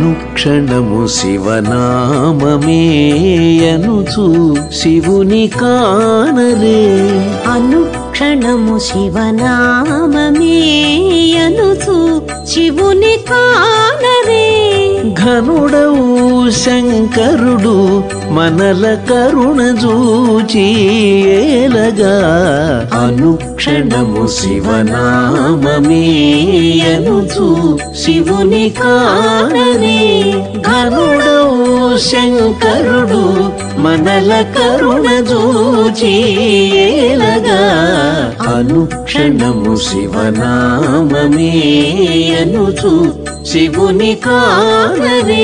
అనుక్షణము శివనామమే అనుచు శివుని కానరే అనుక్షణము శివనామమే అనుచు శివుని కానరే ఘనుడవు శంకరుడు మనల కరుణ జూచి ఏలగా అనుక్షణము శివనామమే అనుచు శివుని కానరే ఘనుడవు శంకరుడు మనల కరుణ జూచి ఏలగా అనుక్షణము శివనామమే అనుచు శివుని కానరే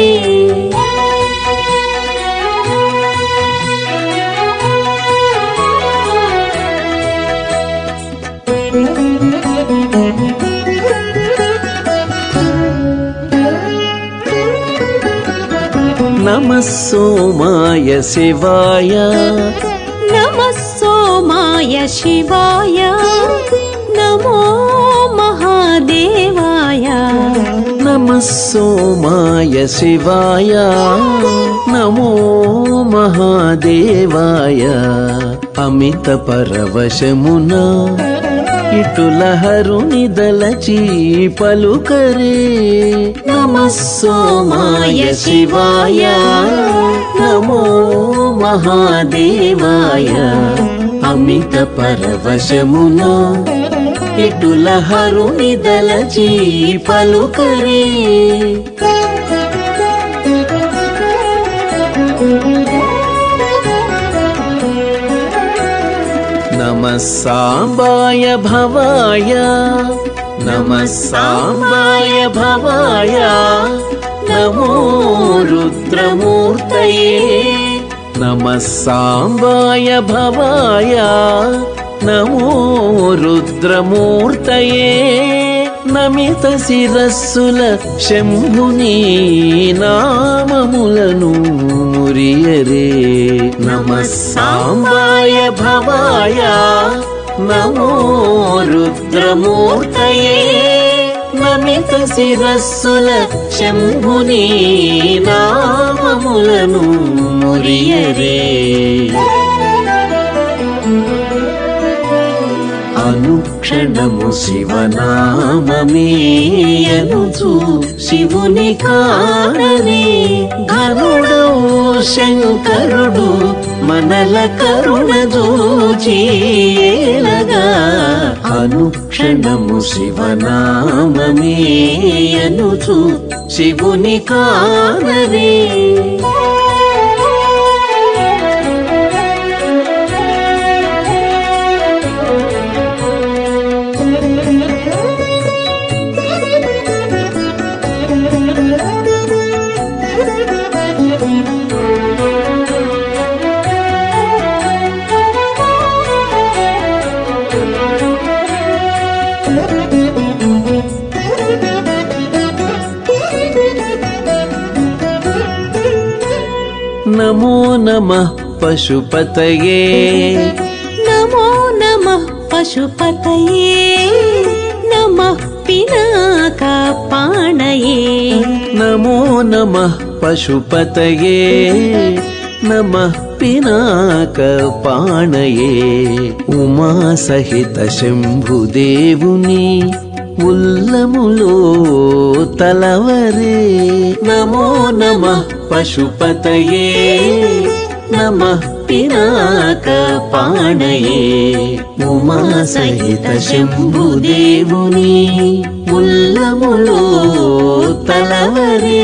నమః సోమాయ శివాయ నమః సోమాయ శివాయ నమో మహాదేవాయ నమః సోమాయ శివాయ నమో మహాదేవాయ అమిత పరవశమున ఇటుల హరుని దలచి పలుకరే నమః సోమాయ శివాయ నమో మహాదేవాయ అమిత పరవశమున ఇటుల హరుని దలచి పలుకరే నమః సాంబాయ భవాయ నమః సాంబాయ భవాయ నమో రుద్రమూర్తయే నమః సాంబాయ భవాయ నమో రుద్రమూర్తయే నమిత శిరస్సుల శంభుని నామములను మురియరే నమః సాంబాయ భవాయ నమో రుద్రమూర్తయే నమిత శిరస్సుల శంభుని నామములను మురియరే అనుక్షణము శివనామమే అనుచు శివుని కానరే ఘనుడవు శంకరుడు మనల కరుణ జూచి ఏలగా అనుక్షణము శివనామమే అనుచు శివుని కానరే నమో నమః పశుపతయే నమో నమః పశుపతయే నమః పినాకపాణయే నమో నమః పశుపతయే నమః పినాకపాణయే ఉమా సహిత శంభుదేవుని ఉల్లములో తలవరే నమో నమః పశుపతయే నమః పినాకపాణయే ఉమా సహిత శంభుదేవుని ఉల్లములో తలవరే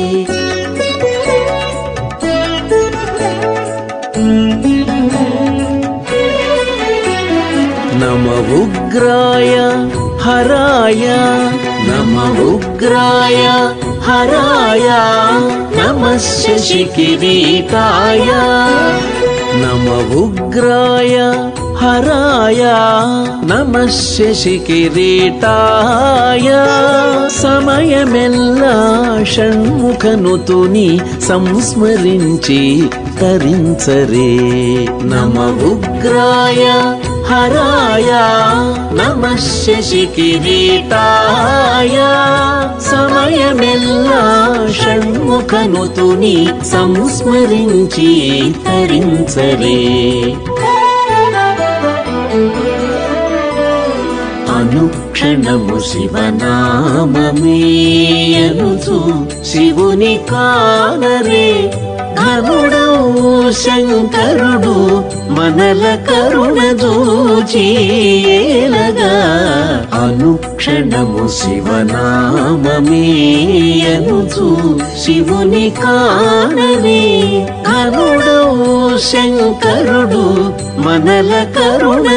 నమ ఉగ్రాయ హరాయ నమ ఉగ్రాయ హరాయ నమః శశికిరీటాయ నమ ఉగ్రాయ హరాయ నమః శశికిరీటాయ సమయమెల్లా షణ్ముఖనుతుని సంస్మరించి తరించరే నమ ఉగ్రాయ హరాయ నమః శశికిరీటాయ సమయమెల్లా షణ్ కనుతుని సంస్మరించి తరించరే అనుక్షణము శివనామమే అనుచు శివుని కానరే ఘనుడవు శంకరుడు మనల కరుణ దూచేలగా అనుక్షణము శివనామమే అనుచు శివుని కానరే ఘనుడవు శంకరుడు మనల కరుణ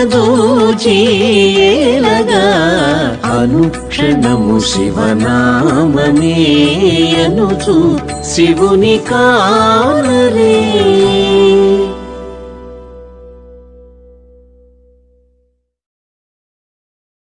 దూచేలగా అనుక్షణము శివనామమే అనుచు శివుని కానరే